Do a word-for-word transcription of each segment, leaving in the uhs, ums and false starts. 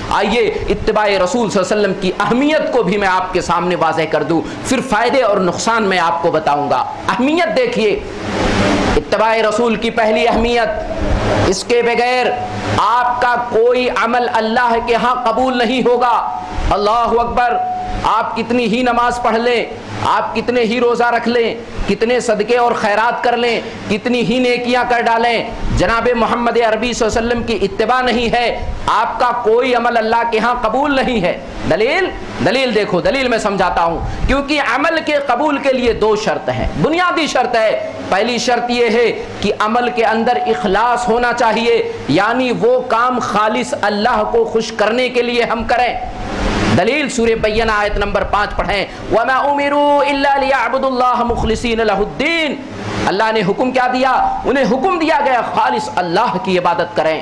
آئیے اتباع رسول صلی اللہ علیہ وسلم کی اہمیت کو بھی میں آپ کے سامنے واضح کر دوں، پھر فائدے اور نقصان میں آپ کو بتاؤں گا۔ اہمیت دیکھیے، اتباع رسول کی پہلی اہمیت، اس کے بغیر آپ کا کوئی عمل اللہ کے ہاں قبول نہیں ہوگا۔ اللہ اکبر، آپ کتنی ہی نماز پڑھ لیں، آپ کتنے ہی روزہ رکھ لیں، کتنے صدقے اور خیرات کر لیں، کتنی ہی نیکیاں کر ڈالیں، جناب محمد عربی صلی اللہ علیہ وسلم کی اتباع نہیں ہے، آپ کا کوئی عمل اللہ کے ہاں قبول نہیں ہے۔ دلیل دلیل دیکھو، دلیل میں سمجھاتا ہوں، کیونکہ عمل کے قبول کے لیے دو شرط ہیں، بنیادی شرط ہے۔ پہلی شرط یہ ہے کہ عمل کے اندر اخلاص ہونا چاہیے، یعنی وہ کام خالص اللہ کو خوش کرنے کے لیے ہم کریں۔ دلیل سورہ بینہ آیت نمبر پانچ پڑھیں، وَمَا أُمِرُوا إِلَّا لِيَعْبُدُوا اللَّهَ مُخْلِصِينَ لَهُ الدِّينَ۔ اللہ نے حکم کیا دیا؟ انہیں حکم دیا گیا خالص اللہ کی عبادت کریں۔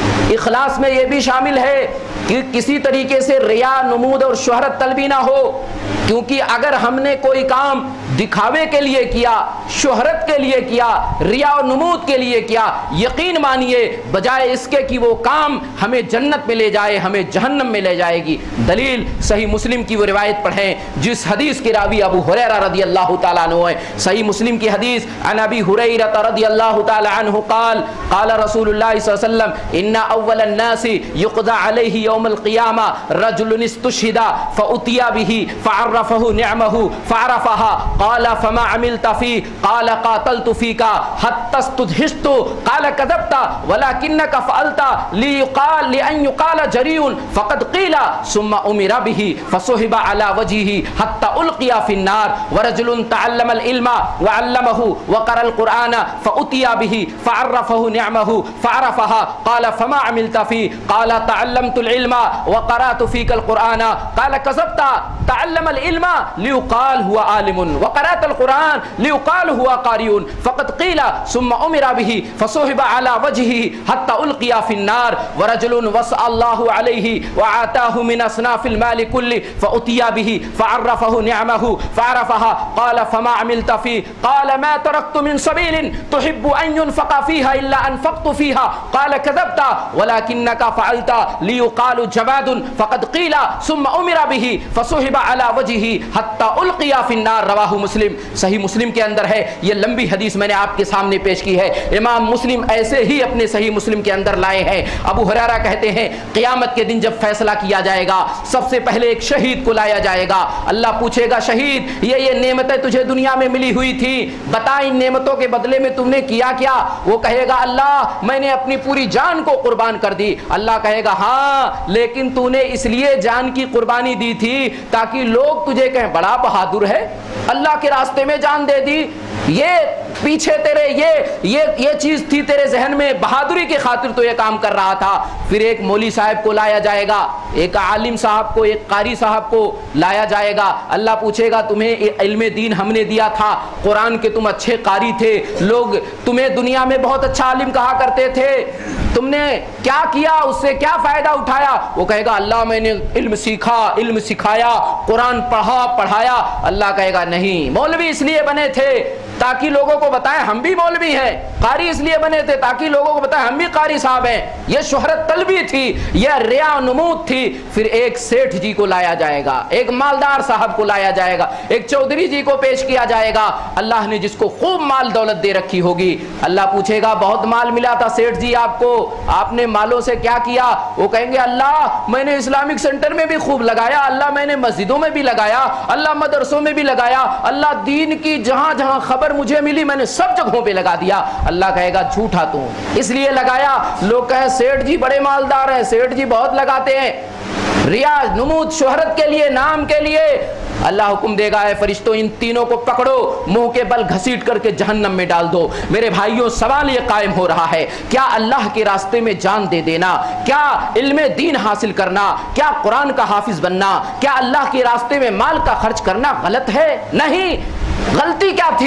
اخلاص میں یہ بھی شامل ہے کہ کسی طریقے سے ریا، نمود اور شہرت طلبی نہ ہو، کیونکہ اگر ہم نے کوئی کام دکھاوے کے لیے کیا، شہرت کے لیے کیا، ریا اور نمود کے لیے کیا، یقین مانیے بجائے اس کے کہ وہ کام ہمیں جنت میں لے جائے، ہمیں جہنم میں لے جائے گی۔ دلیل صحیح مسلم کی وہ روایت پڑھیں جس حدیث کے راوی ابو ہریرہ رضی اللہ تعالیٰ عنہ ہے۔ صحیح مسلم کی حدیث، عن ابی ہریرہ رضی اللہ تعالیٰ عنہ قال قال رسول اللہ صلی اللہ علیہ وسلم ان اول الناس يقضى عليه يوم القيامة رجل استشهد فأتي به فعرفه نعمه فعرفها قال فما عملت فيه قال قاتلت فيك حتى استدهشت قال كذبت ولكنك فعلت ليقال لأن يقال جريء فقد قيل ثم أمر به فصحب على وجهه حتى ألقي في النار ورجل تعلم العلم وعلمه وقرأ القرآن فأتي به فعرفه نعمه فعرفها قال فما عملت فيه قال تعلمت العلم وقرأت فيك القرآن قال كذبت تعلم العلم ليقال هو عالم وقرأت القرآن ليقال هو قارئ فقد قيل ثم أمر به فصحب على وجهه حتى ألقي في النار ورجل وسع الله عليه وآتاه من أصناف المال كله فأتي به فعرفه نعمه فعرفها قال فما عملت فيه قال ما تركت من سبيل تحب أن ينفق فيها إلا أنفقت فيها قال كذبت ولكنك فعلت ليقال جواد فقد قيل ثم أمر به فصحب على وجهه حتى ألقي في النار رواہ مسلم۔ صحیح مسلم کے اندر ہے، یہ لمبی حدیث میں نے آپ کے سامنے پیش کی ہے، امام مسلم ایسے ہی اپنے صحیح مسلم کے اندر لائے ہیں۔ ابو ہریرہ کہتے ہیں قیامت کے دن جب فیصلہ کیا جائے گا سب سے پہلے ایک شہید کو لایا جائے گا، اللہ پوچھے گا شہید یہ یہ نعمتیں تجھے دنیا میں ملی ہوئی تھی، بتا ان نعمتوں کے بدلے میں تم نے کیا کیا؟ وہ کہے گا اللہ میں نے اپنی پوری جان کو قربان کر دی۔ اللہ کہے گا ہاں لیکن تو نے اس لیے جان کی قربانی دی تھی تاکہ لوگ تجھے کہیں بڑا بہادر ہے، اللہ کے راستے میں جان دے دی، یہ پیچھے تیرے یہ یہ یہ چیز تھی تیرے ذہن میں، بہادری کی خاطر تو یہ کام کر رہا تھا۔ پھر ایک مولوی صاحب کو لایا جائے گا، ایک عالم صاحب کو، ایک قاری صاحب کو لایا جائے گا، اللہ پوچھے گا تمہیں علم دین ہم نے دیا تھا، قرآن کے تم اچھے قاری تھے، لوگ تمہیں دنیا میں بہت اچھا عالم کہا کرتے تھے، تم نے کیا کیا، اس سے کیا فائدہ اٹھایا؟ وہ کہے گا اللہ میں نے علم سیکھا، علم سکھایا، قرآن پڑھا پڑھایا۔ اللہ کہے گا نہیں، مولوی اس لیے بنے تھے تاکہ لوگوں کو بتائیں ہم بھی مولوی ہیں، قاری اس لیے بنے تھے تاکہ لوگوں کو بتائیں ہم بھی قاری صاحب ہیں۔ یہ شہرت طلبی تھی، یہ ریا نمود تھی۔ پھر ایک سیٹھ جی کو لایا جائے گا، ایک مالدار صاحب کو لایا جائے گا، ایک چودھری جی کو پیش کیا جائے گا، اللہ نے جس کو خوب مال دولت دے رکھی ہوگی، اللہ پوچھے گا بہت مال ملا تھا سیٹھ جی آپ کو، آپ نے مالوں سے کیا کیا؟ وہ کہیں گے اللہ میں نے اسلامک سینٹر میں بھی خوب لگایا، اللہ میں نے مسجدوں میں بھی لگایا، اللہ مدرسوں میں بھی لگایا، اللہ دین کی جہاں جہاں خبر مجھے ملی میں نے سب جگہوں پہ لگا دیا۔ اللہ کہے گا جھوٹا تو اس لیے لگایا، لوگ کہیں سیٹھ جی بڑے مالدار ہیں، سیٹھ جی بہت لگاتے ہیں، ریا نمود شہرت کے لیے، نام کے لیے۔ اللہ حکم دے گا اے فرشتوں ان تینوں کو پکڑو، منہ کے بل گھسیٹ کر کے جہنم میں ڈال دو۔ میرے بھائیوں سوال یہ قائم ہو رہا ہے کیا اللہ کے راستے میں جان دے دینا، کیا علم دین حاصل کرنا، کیا قرآن کا حافظ بننا، کیا اللہ کے راستے میں مال کا خرچ کرنا غلط ہے؟ نہیں، غلطی کیا تھی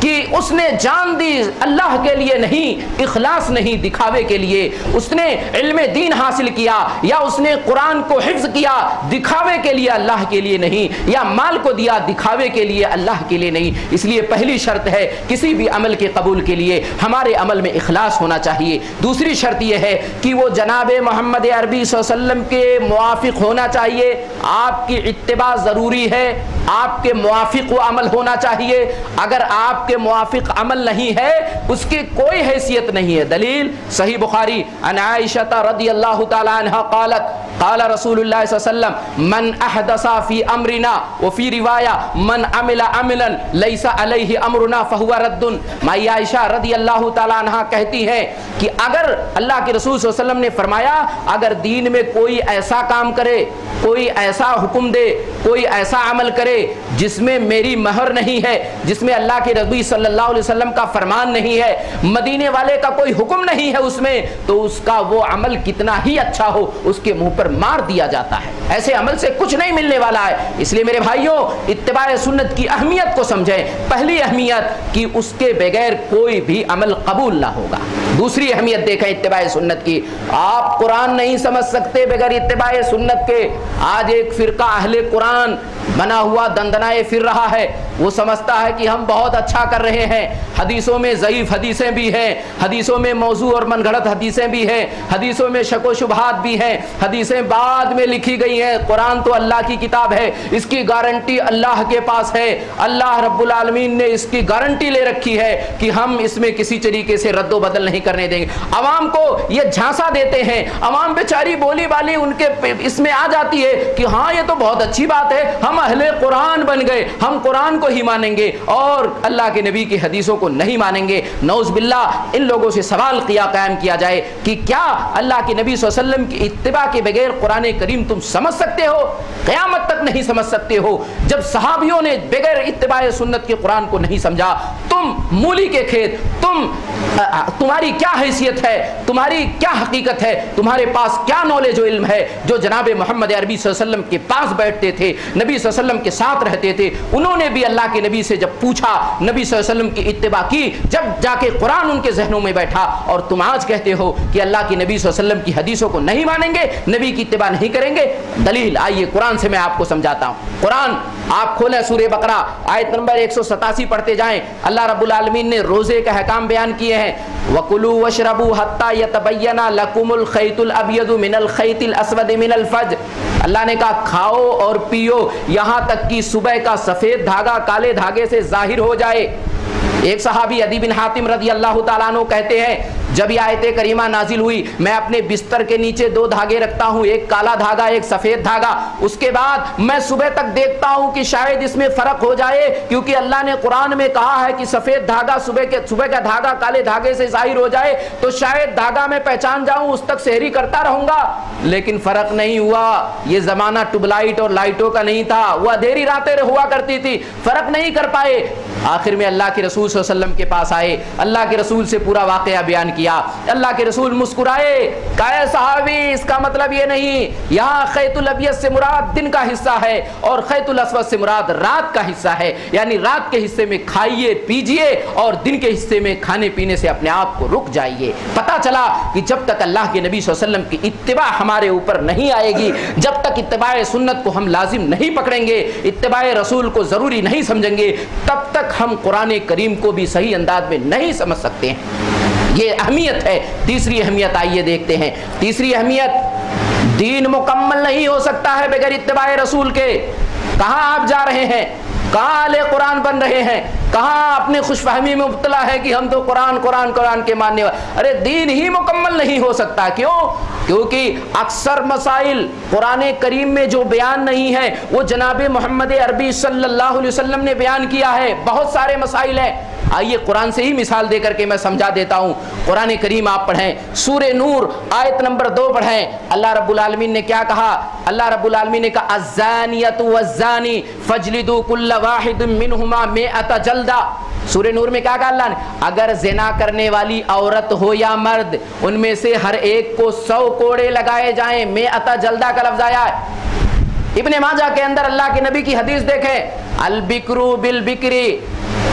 کہ اس نے جان دی اللہ کے لیے نہیں، اخلاص نہیں، دکھاوے کے لیے. اس نے علم دین حاصل کیا یا اس نے قرآن کو حفظ کیا دکھاوے کے لیے اللہ کے لیے نہیں، یا مال کو دیا دکھاوے کے لیے اللہ کے لیے نہیں. اس لیے پہلی شرط ہے کسی بھی عمل کے قبول کے لیے ہمارے عمل میں اخلاص ہونا چاہیے. دوسری شرط یہ ہے کہ وہ جناب محمد عربی صلی اللہ علیہ وسلم کے موافق ہونا چاہیے. آپ کی اتباع ضروری ہے، آپ کے موافق وہ عمل ہونا چاہیے. اگر آپ کے موافق عمل نہیں ہے اس کی کوئی حیثیت نہیں ہے. دلیل صحیح بخاری عن عائشہ رضی اللہ تعالی عنہ قالت قال رسول اللہ صلی اللہ علیہ وسلم من احدث فی امرنا وفی روایہ من عمل عملا لیس علیہ امرنا فہو رد. مائی عائشہ رضی اللہ تعالی عنہ کہتی ہیں کہ اگر اللہ کے رسول صلی اللہ علیہ وسلم نے فرمایا اگر دین میں کوئی ایسا کام کرے، کوئی ایسا حکم دے، کوئی ایسا عمل کرے جس میں میری مہر نہیں ہے، جس میں اللہ کے نبی صلی اللہ علیہ وسلم کا فرمان نہیں ہے، مدینے والے کا کوئی حکم نہیں ہے اس میں، تو اس کا وہ عمل کتنا ہی اچھا ہو اس کے منہ پر مار دیا جاتا ہے. ایسے عمل سے کچھ نہیں ملنے والا ہے. اس لیے میرے بھائیوں اتباع سنت کی اہمیت کو سمجھیں. پہلی اہمیت کہ اس کے بغیر کوئی بھی عمل قبول نہ ہوگا. دوسری اہمیت دیکھیں اتباع سنت کی. آپ قرآن نہیں سمجھ سکتے بغیر اتباع سنت کے. آج ایک فرقہ اہل قرآن بنا ہوا دندنائے پھر رہا ہے. وہ سمجھتا ہے کہ ہم بہت اچھا کر رہے ہیں. حدیثوں میں ضعیف حدیثیں بھی ہیں، حدیثوں میں موضوع اور من گھڑت حدیثیں بھی ہیں، حدیثوں میں شک و شبہات بھی ہیں، حدیثیں بعد میں لکھی گئی ہیں. قرآن تو اللہ کی کتاب ہے، اس کی گارنٹی اللہ کے پاس ہے. اللہ رب العالمین نے اس کی گارنٹی لے رکھی ہے کہ ہم اس میں کسی طریقے سے رد و بدل نہیں کرنے دیں گے. عوام کو یہ جھانسا دیتے ہیں، عوام بیچاری بولی بالی ان کے اس میں آ جاتی ہے کہ ہاں یہ تو بہت اچھی بات ہے، ہم اہل قرآن بن گئے، ہم قرآن کو ہی مانیں گے اور اللہ کے نبی کی حدیثوں کو نہیں مانیں گے. نعوذ باللہ. ان لوگوں سے سوال کیا قائم کیا جائے کہ کیا اللہ کے نبی صلی اللہ علیہ وسلم کی اتباع کے بغیر قرآن کریم تم سمجھ سکتے ہو؟ قیامت تک نہیں سمجھ سکتے ہو. جب صحابیوں نے بغیر اتباع سنت کے قرآن کو نہیں سمجھا، تم مولی کے کھیت، تم تمہاری کیا حیثیت ہے، تمہاری کیا حقیقت ہے، تمہارے پاس کیا نالج و علم ہے جو جناب محمد عربی صلی اللہ علیہ وسلم کے پاس بیٹھتے تھے، نبی صلی اللہ علیہ وسلم کے ساتھ رہتے تھے. انہوں نے بھی اللہ کے نبی سے جب پوچھا، نبی صلی اللہ علیہ وسلم کی اتباع کی، جب جا کے قرآن ان کے ذہنوں میں بیٹھا. اور تم آج کہتے ہو کہ اللہ کے نبی صلی اللہ علیہ وسلم کی حدیثوں کو نہیں مانیں گے، نبی کی اتباع نہیں کریں گے. دلیل آئیے قرآن سے میں آپ کو سمجھاتا ہوں. قرآن آپ کھولیں سورہ بقرہ آیت نمبر ایک سو ستاسی پڑھتے جائیں. اللہ رب العالمین نے روزے کا احکام بیان کیے ہیں. وَكُلُوا وَاشْرَبُوا حَتَّى يَتَبَيَّنَ لَكُمُ الْخَيْطُ الْأَبْيَضُ مِنَ الْخَيْطِ الْأَسْوَدِ مِنَ الْفَجْرِ. اللہ نے کہا کھاؤ اور پیو یہاں تک کہ صبح کا سفید دھاگا کالے دھاگے سے ظاہر ہو جائے. ایک صحابی عدی بن حاتم رضی اللہ تعالیٰ عنہ کہتے ہیں جب یہ آیت کریمہ نازل ہوئی میں اپنے بستر کے نیچے دو دھاگے رکھتا ہوں، ایک کالا دھاگا ایک سفید دھاگا. اس کے بعد میں صبح تک دیکھتا ہوں کہ شاید اس میں فرق ہو جائے، کیونکہ اللہ نے قرآن میں کہا ہے کہ سفید دھاگا صبح کے صبح کا دھاگا کالے دھاگے سے ظاہر ہو جائے تو شاید دھاگا میں پہچان جاؤں، اس تک سحری کرتا رہوں گا. لیکن فرق نہیں ہوا. یہ زمانہ ٹیوب لائٹ اور لائٹوں کا نہیں تھا، وہ اندھیری راتیں ہوا کرتی تھی، فرق نہیں کر پائے. آخر میں اللہ کے رسول صلی اللہ علیہ وسلم کے پاس آئے، اللہ کے رسول سے پورا واقعہ بیان کیا. اللہ کے رسول مسکرائے، کہا صحابی اس کا مطلب یہ نہیں، یہاں خیط الابیض سے مراد دن کا حصہ ہے اور خیط الاسود سے مراد رات کا حصہ ہے. یعنی رات کے حصے میں کھائیے پیجیے اور دن کے حصے میں کھانے پینے سے اپنے آپ کو رک جائیے. پتا چلا کہ جب تک اللہ کے نبی صلی اللہ علیہ وسلم کی اتباع ہمارے اوپر نہیں آئے گی، جب تک اتباع سنت کو ہم لازم نہیں پکڑیں گے، اتباع رسول کو ضروری نہیں سمجھیں گے، تب تک ہم قرآن کریم کو بھی صحیح انداز میں نہیں سمجھ سکتے ہیں. یہ اہمیت ہے. تیسری اہمیت آئیے دیکھتے ہیں. تیسری اہمیت، دین مکمل نہیں ہو سکتا ہے بغیر اتباع رسول کے. کہاں آپ جا رہے ہیں، کہاں اہل قرآن بن رہے ہیں، کہاں اپنی خوش فہمی میں مبتلا ہے کہ ہم تو قرآن قرآن قرآن کے ماننے والے. ارے دین ہی مکمل نہیں ہو سکتا. کیوں؟ کیونکہ اکثر مسائل قرآن کریم میں جو بیان نہیں ہے وہ جناب محمد عربی صلی اللہ علیہ وسلم نے بیان کیا ہے. بہت سارے مسائل ہیں. آئیے قرآن سے ہی مثال دے کر کے میں سمجھا دیتا ہوں. قرآن کریم آپ پڑھیں، سورہ نور آیت نمبر دو پڑھیں. اللہ رب العالمین نے کیا کہا؟ اللہ رب العالمین نے کہا الزانیۃ والزانی فاجلدوا کل واحد منہما مئۃ جلدہ. سورہ نور میں کیا کہا اللہ نے؟ اگر زنا کرنے والی عورت ہو یا مرد، ان میں سے ہر ایک کو سو کوڑے لگائے جائیں. مئۃ جلدہ کا لفظ آیا ہے. ابن ماجہ کے اندر اللہ کے نبی کی حدیث دیکھیں، البکرو بالبکری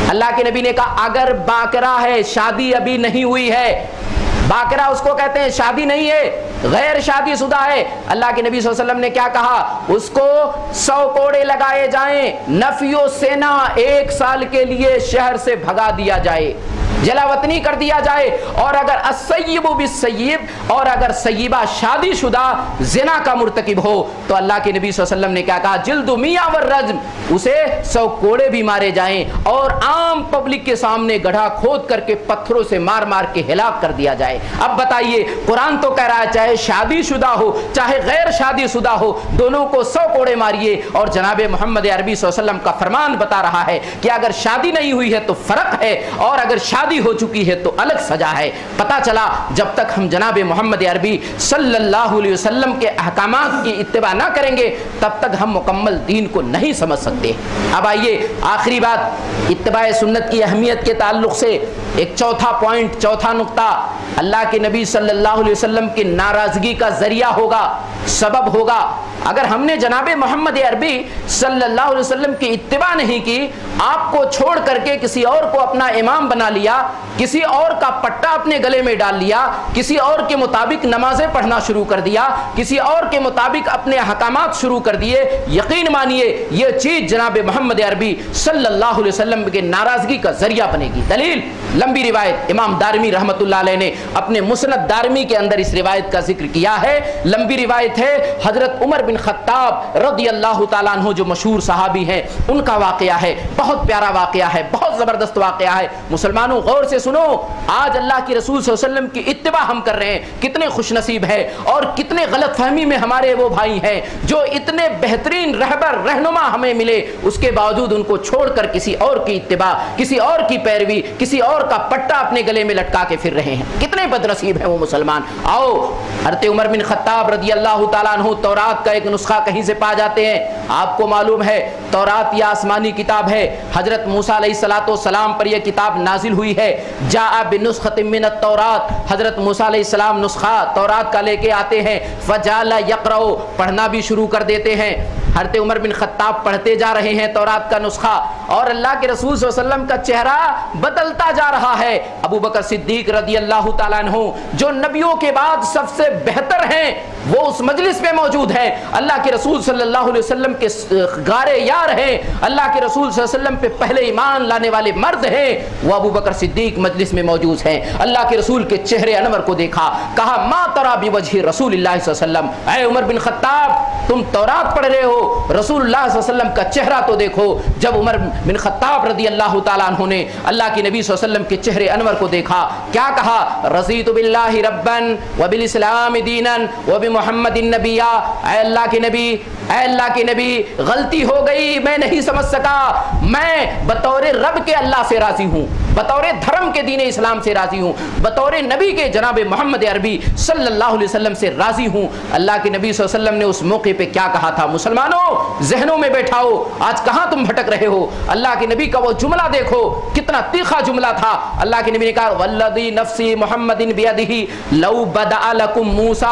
اللہ کے نبی نے کہا اگر باکرہ ہے، شادی ابھی نہیں ہوئی ہے، باکرہ اس کو کہتے ہیں شادی نہیں ہے، غیر شادی شدہ ہے، اللہ کے نبی صلی اللہ علیہ وسلم نے کیا کہا؟ اس کو سو کوڑے لگائے جائیں، نفی و سینا ایک سال کے لیے شہر سے بھگا دیا جائے، جلا وطنی کر دیا جائے۔ اور اگر السیب بالسیب، اور اگر سیبہ شادی شدہ زنا کا مرتکب ہو تو اللہ کے نبی صلی اللہ علیہ وسلم نے کیا کہا؟ جلد میاں والرجم، اسے سو کوڑے بھی مارے جائیں اور عام پبلک کے سامنے گڑھا کھود کر کے پتھروں سے مار مار کے ہلاک کر دیا جائے۔ اب بتائیے، قرآن تو کہہ رہا ہے چاہے شادی شدہ ہو چاہے غیر شادی شدہ ہو، دونوں کو سو کوڑے ماریے، اور جناب محمد عربی صلی اللہ علیہ وسلم کا فرمان بتا رہا ہے کہ اگر شادی نہیں ہوئی ہے تو فرق ہے، اور اگر شادی ہو چکی ہے تو الگ سزا ہے۔ پتہ چلا جب تک ہم جناب محمد عربی صلی اللہ علیہ وسلم کے احکامات کی اتباع نہ کریں گے تب تک ہم مکمل دین کو نہیں سمجھ سکتے۔ اب آئیے آخری بات، اتباع سنت کی اہمیت کے تعلق سے ایک چوتھا پوائنٹ، چوتھا نقطہ، اللہ کے نبی صلی اللہ علیہ وسلم کی ناراضگی کا ذریعہ ہوگا، سبب ہوگا۔ اگر ہم نے جناب محمد عربی صلی اللہ علیہ وسلم کی اتباع نہیں کی، آپ کو چھوڑ کر کے کسی اور کو اپنا امام بنا لیا، کسی اور کا پٹا اپنے گلے میں ڈال لیا، کسی اور کے مطابق نمازیں پڑھنا شروع کر دیا، کسی اور کے مطابق اپنے احکامات شروع کر دیے، یقین مانیے یہ چیز جناب محمد عربی صلی اللہ علیہ وسلم کے ناراضگی کا ذریعہ بنے گی۔ دلیل لمبی روایت، امام دارمی رحمۃ اللہ علیہ نے اپنے مسند دارمی کے اندر اس روایت کا ذکر کیا ہے۔ لمبی روایت ہے، حضرت عمر بن خطاب رضی اللہ تعالیٰ عنہ جو مشہور صحابی ہیں ان کا واقعہ ہے، بہت پیارا واقعہ ہے، بہت زبردست واقعہ ہے۔ مسلمانوں غور سے سنو، آج اللہ کے رسول صلی اللہ علیہ وسلم کی اتباع ہم کر رہے ہیں، کتنے خوش نصیب ہے، اور کتنے غلط فہمی میں ہمارے وہ بھائی ہیں جو اتنے بہترین رہبر رہنما ہمیں ملے، اس کے باوجود ان کو چھوڑ کر کسی اور کی اتباع، کسی اور کی پیروی، کسی اور کا پٹا اپنے گلے میں لٹکا کے پھر رہے ہیں۔ کتنے بد نصیب ہیں وہ مسلمان۔ آؤ، حضرت عمر بن خطاب رضی اللہ تعالیٰ عنہ تورات کا ایک نسخہ کہیں سے پا جاتے ہیں۔ آپ کو معلوم ہے تورات یہ آسمانی کتاب ہے، حضرت موسیٰ علیہ الصلوۃ والسلام پر یہ کتاب نازل ہوئی ہے۔ جاء بنسخۃ من التورات، حضرت موسیٰ علیہ السلام نسخہ تورات کا لے کے آتے ہیں، فجعل یقرأ، پڑھنا بھی شروع کر دیتے ہیں۔ حضرت عمر بن خطاب پڑھتے جا رہے ہیں تورات کا نسخہ، اور اللہ کے رسول صلی اللہ علیہ وسلم کا چہرہ بدلتا جا رہا ہے۔ ابو بکر صدیق رضی اللہ تعالیٰ عنہ جو نبیوں کے بعد سب سے بہتر ہیں وہ اس مجلس میں موجود ہیں، اللہ کے رسول صلی اللہ علیہ وسلم کے غارے یار ہیں، اللہ کے رسول صلی اللہ علیہ وسلم پہ پہلے ایمان لانے والے مرد ہیں، وہ ابو بکر صدیق مجلس میں موجود ہیں۔ اللہ کے رسول کے چہرے انور کو دیکھا، کہا ما ترى بوجه رسول اللہ صلی اللہ علیہ وسلم، اے عمر بن خطاب تم تورات پڑھ رہے ہو، رسول اللہ صلی اللہ علیہ وسلم کا چہرہ تو دیکھو۔ جب عمر بن خطاب رضی اللہ تعالیٰ عنہ نے اللہ کے نبی صلی اللہ علیہ وسلم کے چہرے انور کو دیکھا، کیا کہا؟ رضیت باللہ ربا وبالاسلام دینا وبمحمد النبیٰ، اے اللہ کے نبی، اے اللہ کے نبی غلطی ہو گئی، میں نہیں سمجھ سکا، میں بطور رب کے اللہ سے راضی ہوں، بطور دھرم کے دین اسلام سے راضی ہوں، بطور نبی کے جناب محمد عربی صلی اللہ علیہ وسلم سے راضی ہوں۔ اللہ کے نبی صلی اللہ علیہ وسلم نے اس موقع پہ کیا کہا تھا؟ مسلمانوں ذہنوں میں بیٹھاؤ، آج کہاں تم بھٹک رہے ہو؟ اللہ کے نبی کا وہ جملہ دیکھو، کتنا تیکھا جملہ تھا۔ اللہ کے نبی نے کہا والذی نفسی محمد بیدہ لو بدأ لکم موسیٰ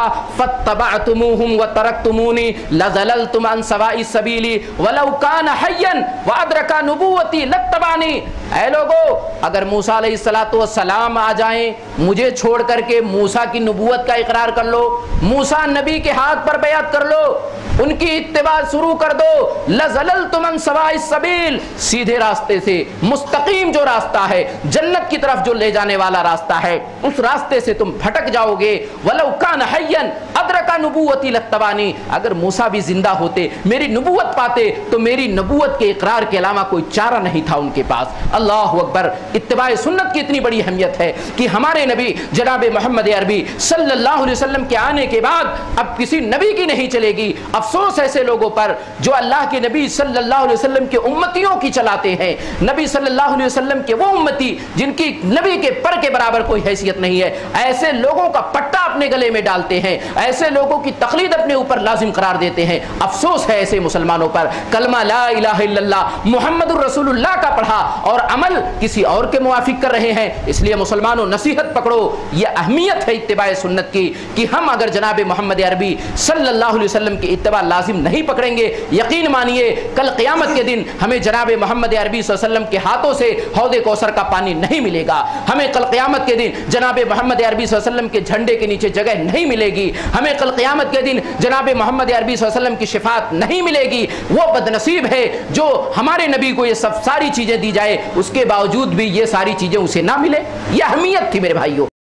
فاتبعتموہم وترکتمونی لضللتم عن سواء السبیل ولو کان حیا وادرک نبوتی لاتبعنی۔ اے لوگو، اگر موسیٰ علیہ الصلوۃ والسلام آ جائیں، مجھے چھوڑ کر کے موسیٰ کی نبوت کا اقرار کر لو، موسیٰ نبی کے ہاتھ پر بیعت کر لو، ان کی اتباع شروع کر دو، لَزَلَلْتُمْ عَنْ سَوَاءِ السَّبِيلِ، سیدھے راستے سے، مستقیم جو راستہ ہے، جنت کی طرف جو لے جانے والا راستہ ہے، اس راستے سے تم بھٹک جاؤ گے۔ وَلَوْ كَانَ حَيًّا أَدْرَكَ نُبُوَّتِي لَاتَّبَعَنِي، اگر موسیٰ بھی زندہ ہوتے، میری نبوت پاتے تو میری نبوت کے اقرار کے علاوہ کوئی چارہ نہیں تھا ان کے پاس۔ اللہ اکبر! اتباع سنت کی اتنی بڑی اہمیت ہے کہ ہمارے نبی جناب محمد عربی صلی اللہ علیہ وسلم کے آنے کے بعد اب کسی نبی کی نہیں چلے گی۔ افسوس ایسے لوگوں پر جو اللہ کے نبی صلی اللہ علیہ وسلم کے امتیوں کی چلاتے ہیں، نبی صلی اللہ علیہ وسلم کے وہ امتی جن کی نبی کے پر کے برابر کوئی حیثیت نہیں ہے، ایسے لوگوں کا پٹا اپنے گلے میں ڈالتے ہیں، ایسے لوگوں کی تقلید اپنے اوپر لازم قرار دیتے ہیں۔ افسوس ہے ایسے مسلمانوں پر۔ کلمہ لا الہ الا اللہ محمد الرسول اللہ کا پڑھا اور عمل کسی اور کے موافق کر رہے ہیں۔ اس لیے مسلمانوں نصیحت پکڑو، یہ اہمیت ہے اتباع سنت کی کہ ہم اگر جناب محمد عربی صلی اللہ علیہ وسلم کی اتباع لازم نہیں پکڑیں گے، یقین مانیے کل قیامت کے دن ہمیں جناب محمد عربی صلی اللہ علیہ وسلم کے ہاتھوں سے حوض کوثر کا پانی نہیں ملے گا، ہمیں کل قیامت کے دن جناب محمد عربی صلی اللہ علیہ وسلم کے جھنڈے کے نیچے جگہ نہیں ملے گی، ہمیں کل قیامت کے دن جناب محمد عربی صلی اللہ علیہ وسلم کی شفاعت نہیں ملے گی۔ وہ بدنصیب ہے جو ہمارے نبی کو یہ سب ساری چیزیں دی جائے، اس کے باوجود بھی یہ ساری چیزیں اسے نہ ملے۔ یہ اہمیت تھی میرے بھائیوں۔